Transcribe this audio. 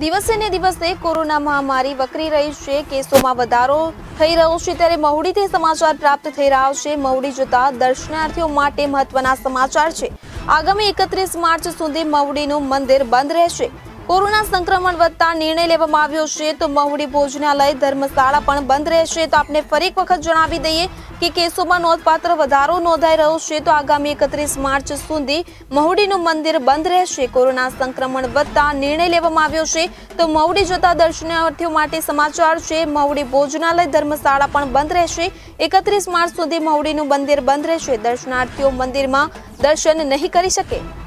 દિવસે ને દિવસે કોરોના મહામારી વકરી રહી છે। કેસોમાં વધારો થઈ રહ્યો છે ત્યારે મહુડીથી સમાચાર પ્રાપ્ત થઈ રહ્યા છે। મહુડી જતા દર્શનાર્થીઓ માટે મહત્વના સમાચાર છે। આગામી 31 માર્ચ સુધી મહુડીનું મંદિર બંધ રહેશે। કોરોના સંક્રમણ વધતા નિર્ણય લેવામાં આવ્યો છે તો મહુડી ભોજનાલય ધર્મશાળા પણ બંધ રહેશે। તો આપને ફરી એક વખત જણાવી દઈએ કે કેસોમાં નોંધપાત્ર વધારો નોંધાઈ રહ્યો છે તો આગામી 31 માર્ચ સુધી મહુડીનું મંદિર બંધ રહેશે। કોરોના સંક્રમણ વધતા નિર્ણય લેવામાં આવ્યો છે તો મહુડી જતા દર્શનાર્થીઓ માટે સમાચાર છે। મહુડી ભોજનાલય ધર્મશાળા પણ બંધ રહેશે। 31 માર્ચ સુધી મહુડીનું મંદિર બંધ રહેશે। દર્શનાર્થીઓ મંદિરમાં દર્શન નહીં કરી શકે।